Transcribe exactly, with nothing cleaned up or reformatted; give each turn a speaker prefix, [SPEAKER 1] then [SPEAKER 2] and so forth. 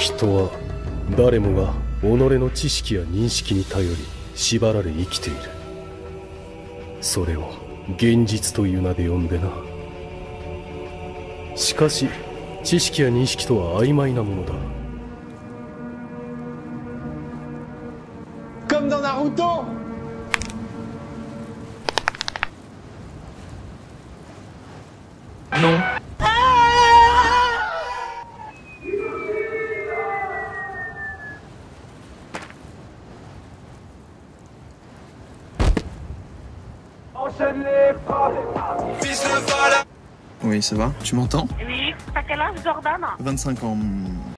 [SPEAKER 1] 人は誰もが己の知識や認識に頼り縛られ生きている。それを現実という名で呼んでな。しかし知識や認識とは曖昧なものだ。
[SPEAKER 2] Comme dans Naruto.
[SPEAKER 3] Non.
[SPEAKER 4] Oui, ça va. Tu m'entends?
[SPEAKER 5] Oui, t'as quel âge, Jordan?
[SPEAKER 4] vingt-cinq ans.